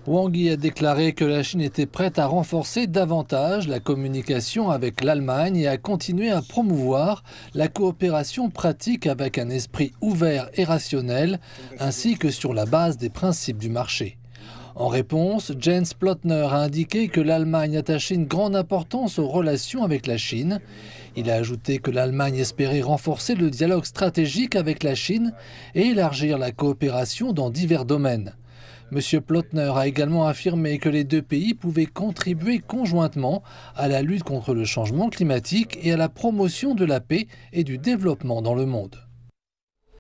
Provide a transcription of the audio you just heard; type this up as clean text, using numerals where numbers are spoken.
Wang Yi a déclaré que la Chine était prête à renforcer davantage la communication avec l'Allemagne et à continuer à promouvoir la coopération pratique avec un esprit ouvert et rationnel, ainsi que sur la base des principes du marché. En réponse, Jens Plotner a indiqué que l'Allemagne attachait une grande importance aux relations avec la Chine. Il a ajouté que l'Allemagne espérait renforcer le dialogue stratégique avec la Chine et élargir la coopération dans divers domaines. M. Plotner a également affirmé que les deux pays pouvaient contribuer conjointement à la lutte contre le changement climatique et à la promotion de la paix et du développement dans le monde.